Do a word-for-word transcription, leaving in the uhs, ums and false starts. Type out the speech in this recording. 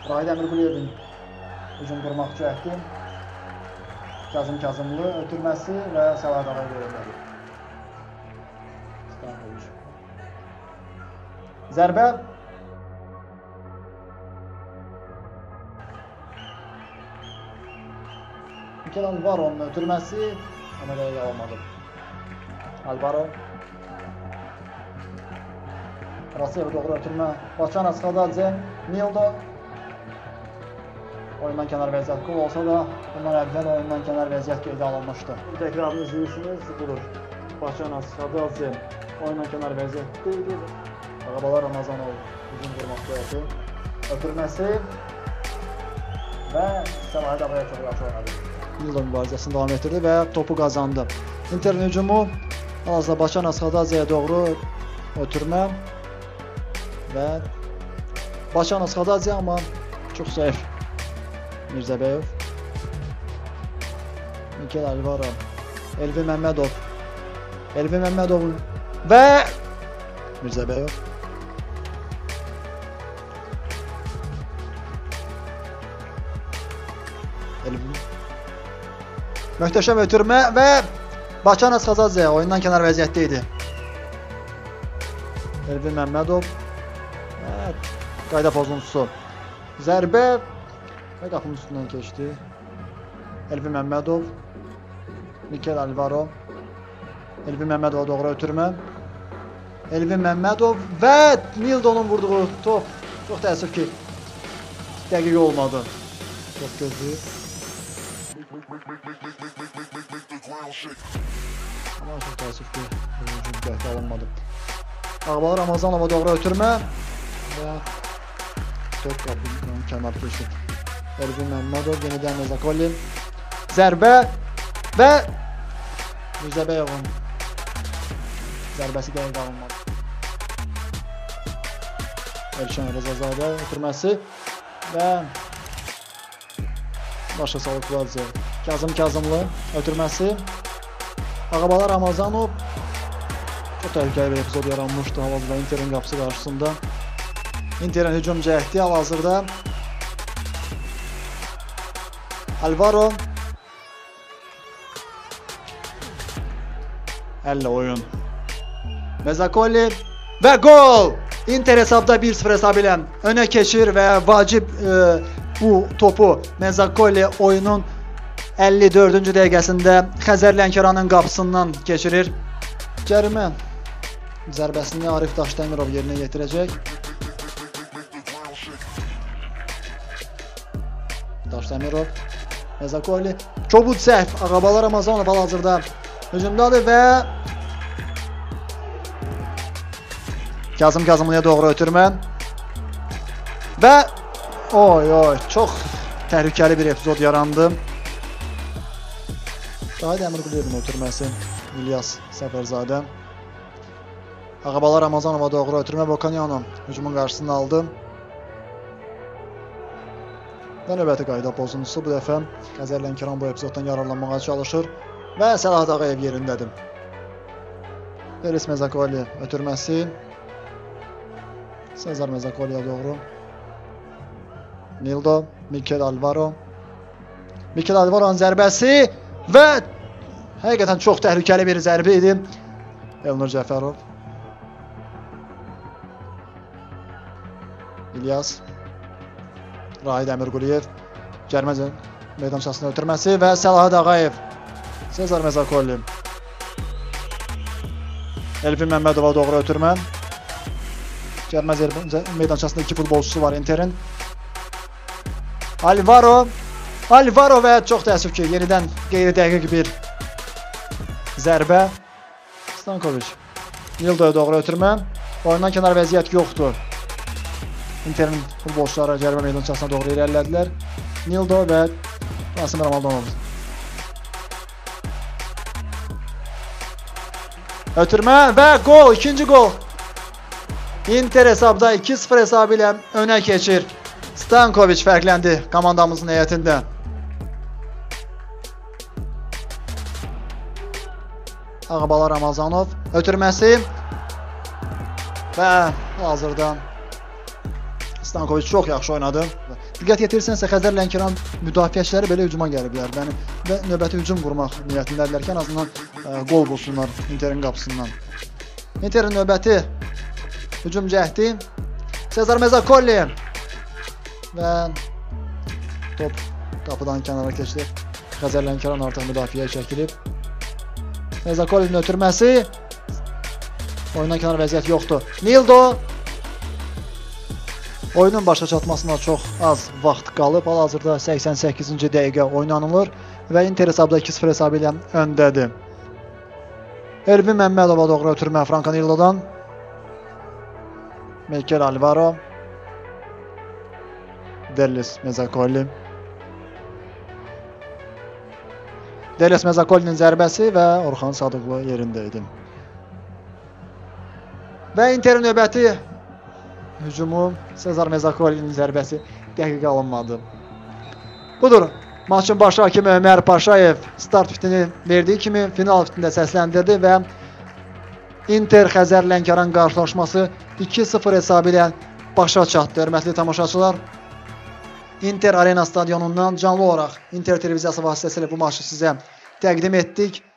Rahid Əmirquliyevin hücum qurmaq cəhdi. Kazım Kazımlı ötürməsi və Səlahat Ağay verilməli. Stankoviç. Zərbə. Mikel Alvaro'nun ötürməsi. Ona da olmadı. Alvaro. Rasiyev doğru ötürmə. Baçanas Xadadze. Nildo. Oyundan kənar vəziyyət qol olsa da, bundan əvvəl oyundan kənar vəziyyət qeydə alınmışdı. Təkrarını izləyirsiniz, budur. Baçanas Xadadze oyundan kənar vəziyyət qeydi. Ağabalar Ramazanov hücum qurmaq cəhdi. Ötürməsi və Səlahat Ağaya çox yaxşı oynadı. Nildo mübarizəsini davam etdirdi və topu qazandı. Interin hücumu hal-hazırda Baçanas Xadadzeyə doğru ötürmə və Baçanas Xadadze amma çox zəif. Mirzəbəyov, Mikel Alvaro, Elvin Məmmədov, Elvin Məmmədov və Mirzəbəyov. Elvin. Möhtəşəm ötürmə və Baçanas Xadadze oyundan kənar vəziyyətdə idi. Elvin Məmmədov və qayda pozuntusu. Zərbə və qapının üstündən keçdi. Elvin Məmmədov, Mikel Alvaro, Elvin Məmmədova doğru ötürmə. Elvin Məmmədov və Nildo'nun vurduğu top. Çox təəssüf ki, dəqiq olmadı. Çox gözlü. Amma çox təəssüf ki, cəhdi alınmadı. Ağabalar Ramazanova doğru ötürmə və top qapının kənar keçdi. Elvin Məmmədov, yenidən Mezakolli. Zərbə və Mirzəbəyovun zərbəsi dəqiq alınmadı. Elşən Rəzazadə ötürməsi və başa salıb Qladze. Kazım Kazımlı ötürməsi. Ağabalar Ramazanov çox təhlükəli bir epizod yaranmışdı hal-hazırda Interin qapısı qarşısında. Interin hücum cəhdi hal-hazırda Alvaro. Əllə oyun. Mezakolli və gol! Inter hesabda bir sıfır hesabı ilə önə keçir və vacib e, bu topu Mezakolli oyunun əlli dördüncü dəqiqəsində Xəzər Lənkəranın qapısından keçirir. Cərimə zərbəsini Arif Daşdəmirov yerinə yetirəcək. Daşdəmirov, Mezakolli, Çobud səhv, Ağabalar Ramazanov hal-hazırda hücumdadır və Kazım Kazımlıya doğru ötürmə və oy oy çox təhlükəli bir epizod yarandı. Rahid Əmirquliyevin ötürməsi İlyas Səfərzadə. Ağabalar Ramazanova doğru ötürmə Bokanyanov hücumun qarşısını aldı. Və növbəti qayda pozuntusu bu dəfə Xəzər Lənkəran bu epizoddan yararlanmağa çalışır və Səlahat Ağayev yerindədir. Deris Mezakolli ötürməsi Sezar Mezakolliyə doğru. Nildo, Mikel Alvaro. Mikel Alvaro'nun zərbəsi və həqiqətən çox təhlükəli bir zərbə idi. Elnur Cəfərov. İlyas. Rahid Əmirquliyev. Cərimə meydançasına ötürməsi və Səlahat Ağayev. Sezar Mezakolli. Elvin Məmmədova doğru ötürmə. Cərimə meydançasında iki futbolçusu var Interin. Alvaro. Alvaro və çox təəssüf ki, yenidən qeyri-dəqiq bir zərbə. Stankoviç. Nildo'ya doğru ötürmə. Oyundan kənar vəziyyət yoxdur. Interin futbolçuları cərimə meydançasına doğru irəlilədilər. Nildo və Rasim Ramazanov. Ötürmə və gol, ikinci gol. Inter hesabda iki sıfır hesabı ilə önə keçir. Stankoviç fərqləndi komandamızın heyətində. Ağabalar Ramazanov ötürməsi və hazırda Stankovic çox yaxşı oynadı. Diqqət yetirsənsə Xəzər Lənkəran müdafiəçiləri belə hücuma gəliblər. Yəni və növbəti hücum qurmaq niyyətindədirlər ki, ən azından ə, qol bulsunlar Interin qapısından. Interin növbəti hücum cəhdi Sezar Mezzakolli və top qapıdan kənara keçdi. Xəzər Lənkəran artıq müdafiəyə çəkilib. Mezzakollinin ötürməsi. Oyundan kənar vəziyyət yoxdur. Nildo. Oyunun başa çatmasına çox az vaxt qalıb. Hal-hazırda səksən səkkizinci dəqiqə oynanılır və Inter hesabda iki sıfır hesabı ilə öndədir. Elvin Məmmədova doğru ötürmə Franco Nildo'dan. Mikel Alvaro. Derlis Mezzakolli. Derlis Mezzakollinin zərbəsi və Orxan Sadıqlı yerində idi. Və Interin növbəti hücumu Sezar Mezzakollinin zərbəsi dəqiqə alınmadı. Budur. Maçın baş hakimi Ömər Paşayev start fitini verdiyi kimi final fitində səsləndirdi və Inter Xəzər Lənkəran qarşılaşması iki sıfır hesabı ilə başa çatdı. Hörmətli tamaşaçılar, Inter Arena stadionundan canlı olaraq Inter televiziyası vasitəsilə bu maçı sizə təqdim etdik.